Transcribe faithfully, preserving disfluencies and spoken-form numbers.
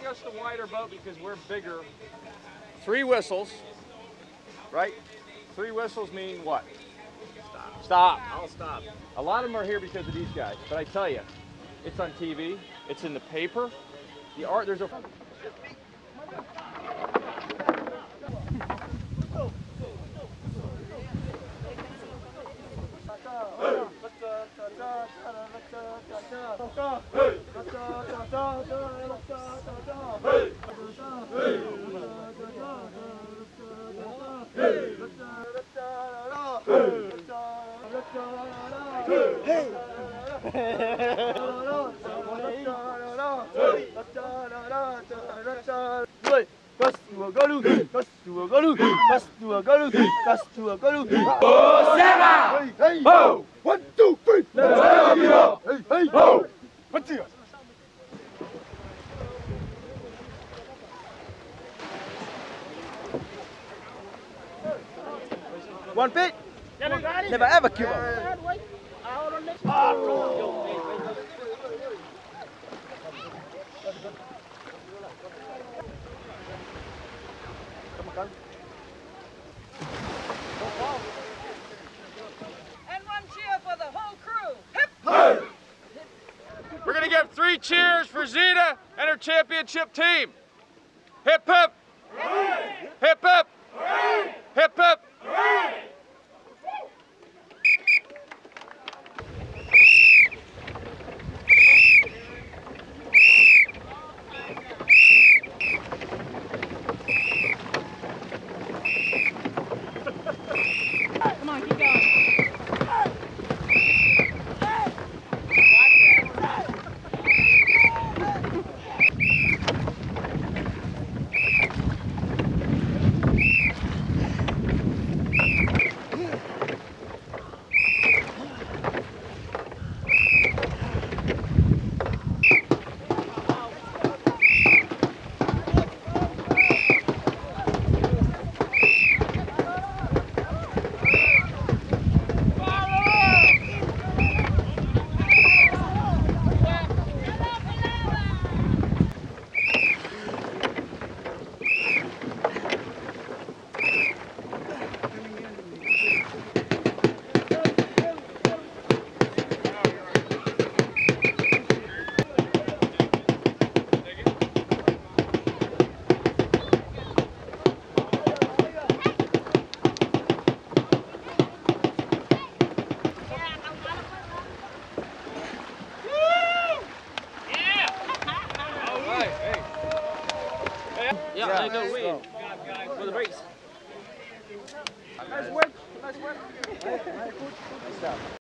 just a wider boat because we're bigger. Three whistles, right? Three whistles mean what? Stop. Stop. I'll stop. A lot of them are here because of these guys, but I tell you, it's on T V, it's in the paper. The art, there's a... One, two, three. Let's have it up. Hey, hey, ho. What's it? One feet. Never ever give up. And one cheer for the whole crew. Hip! Hey. We're gonna give three cheers for Zeta and her championship team. Hip hip! Hooray! Hip hip! Hooray! Hip hip! Hooray! Come on, keep going. Yeah, yeah, go win. For the race. Nice work. Nice work.